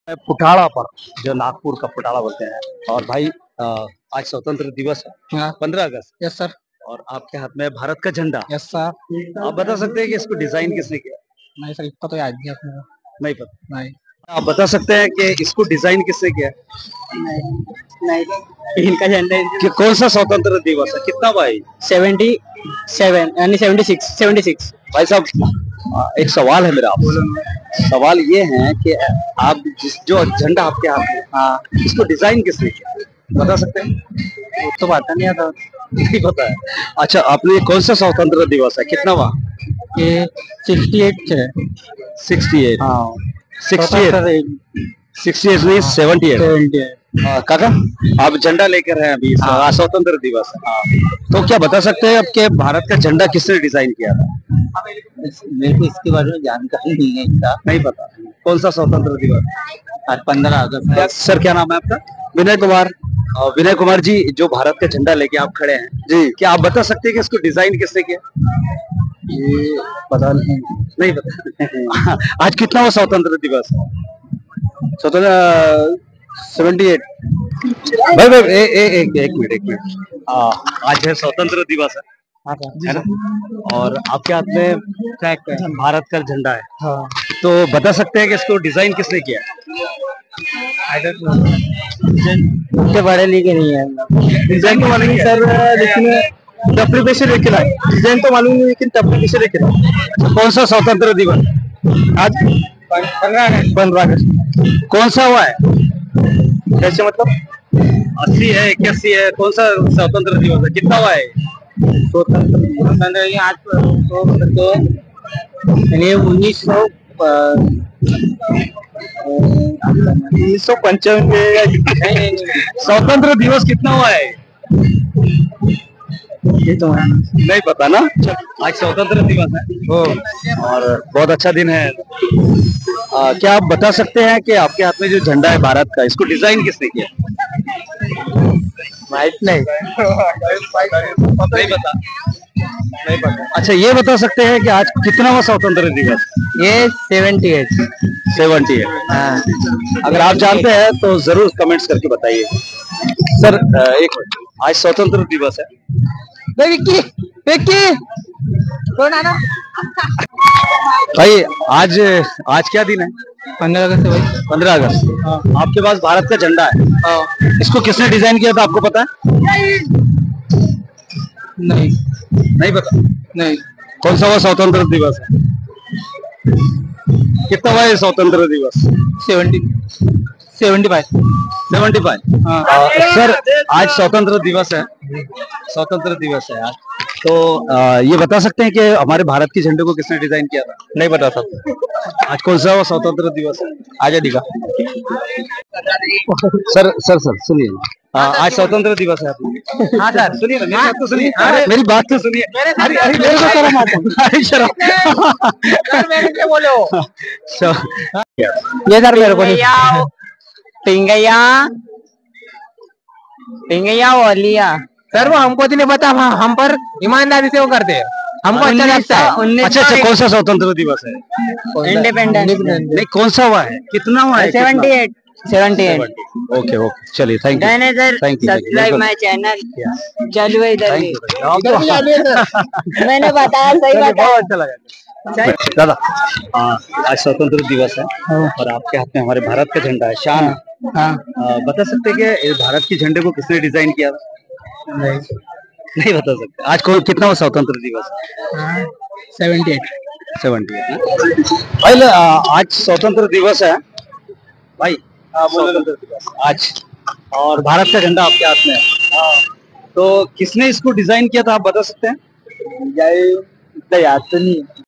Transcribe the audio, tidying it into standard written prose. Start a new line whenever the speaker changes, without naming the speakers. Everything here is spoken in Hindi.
पुठाड़ा पर्व जो नागपुर का पुठाड़ा बोलते हैं। और भाई आज स्वतंत्र दिवस है,
हाँ।
15 अगस्त।
Yes sir.
और आपके हाथ में भारत का झंडा।
Yes sir.
आप बता सकते हैं कि इसको डिजाइन किसने किया?
नहीं सर, इतना तो याद नहीं अपने को।
नहीं पता।
नहीं।
आप बता सकते हैं कि इसको डिजाइन किसने किया?
नहीं इनका झंडा
कि कौन सा स्वतंत्र दिवस है, कितना भाई?
77 यानी 76
भाई साहब एक सवाल है मेरा आपसे। सवाल ये है कि आप जो झंडा आपके हाथ में, हाँ, इसको डिजाइन किसने किया, बता सकते हैं?
तो पता नहीं आता।
नहीं पता है। अच्छा, आपने कौन सा स्वतंत्र दिवस है, कितना हुआ?
ये 68 है।
68।
हाँ
68 68 नहीं, 78। काका, आप झंडा लेकर हैं अभी, स्वतंत्र दिवस है। तो क्या बता सकते हैं आपके भारत का झंडा किसने डिजाइन किया था?
मेरे को इसके बारे में जानकारी नहीं है इतना।
नहीं पता। कौन सा स्वतंत्र दिवस?
आज 15 अगस्त।
सर क्या नाम है आपका?
विनय कुमार।
विनय कुमार जी, जो भारत का झंडा लेके आप खड़े हैं जी, क्या आप बता सकते हैं कि इसको डिजाइन किसने किया?
ये पता नहीं।
नहीं पता। आज कितना हुआ स्वतंत्र दिवस?
स्वतंत्र 78।
भाई भाई एक मिनट। आज है स्वतंत्र दिवस है ना? और आपके हाथ में भारत का झंडा है।
हाँ।
तो बता सकते हैं कि इसको डिजाइन किसने किया?
इतने बड़े लिखे नहीं है। डिजाइन तो मालूम नहीं सर, लेकिन डब्ल्यू से लेके लाए। डिजाइन तो मालूम नहीं, लेकिन डब्ल्यू से लेके लाए।
कौन सा स्वतंत्र दिवस
आज 15 अगस्त।
कौन सा हुआ है?
कैसे मतलब?
80 है, 81 है, कौन सा स्वतंत्र दिवस है, कितना हुआ है?
स्वतंत्र आज तो 1995
स्वतंत्र दिवस कितना हुआ है?
ये तो
नहीं पता ना। आज स्वतंत्र दिवस है और बहुत अच्छा दिन है। क्या आप बता सकते हैं कि आपके हाथ में जो झंडा है भारत का, इसको डिजाइन किसने किया?
माहित नहीं।
नहीं पता। नहीं पता। अच्छा, ये बता सकते हैं कि आज कितना हुआ स्वतंत्र दिवस?
ये 78।
78।
हाँ।
अगर आप जानते हैं तो जरूर कमेंट्स करके बताइए। सर एक मिनट, आज स्वतंत्र दिवस है।
विक्की विक्की कौन आना?
भाई आज आज क्या दिन है?
15 अगस्त है भाई।
15 अगस्त।
हाँ।
आपके पास भारत का झंडा है।
हाँ।
इसको किसने डिजाइन किया था, आपको पता है?
नहीं।
नहीं पता।
नहीं।
कौन सा वो स्वतंत्र दिवस है, कितना हुआ ये स्वतंत्र दिवस?
75।
75।
हाँ।
सर आज स्वतंत्र दिवस है, स्वतंत्र दिवस है आज। तो ये बता सकते हैं कि हमारे भारत के झंडे को किसने डिजाइन किया था?
नहीं बता सकता।
आज कौन सा वो स्वतंत्र दिवस है?
आजादी का।
सर सुनिए। आज स्वतंत्र दिवस है आपको।
हाँ सर।
सुनिए ना, मेरी बात तो सुनिए। अरे मेरी बात तो सुनिए। अरे अरे मेरे को शर्म आता है। अरे शर्म।
मैंने क्या बोलो?
ये
सर मेरे को टिंगैया टिंगैया वालिया सर, वो हमको तो नहीं पता। हम पर ईमानदारी से वो करते हैं, हमको अच्छा लगता है।
अच्छा, कौन सा स्वतंत्र दिवस है?
इंडिपेंडेंस।
नहीं, कौन सा हुआ है, कितना हुआ है?
78।
ओके चलिए, thank you.
Sir subscribe my channel. चालू है इधर भी। मैंने बताया सही बात।
बहुत अच्छा लगा दादा। आज स्वतंत्र दिवस है और आपके हाथ में हमारे भारत का झंडा है, शान है। बता सकते हैं कि भारत के झंडे को किसने डिजाइन किया था? नहीं बता सकते। आज कितना हुआ स्वतंत्र दिवस?
78।
भाई आज स्वतंत्र दिवस है भाई। स्वतंत्र दिवस आज, और भारत का झंडा आपके हाथ में है। तो किसने इसको डिजाइन किया था, आप बता सकते हैं?
इतना याद तो नहीं।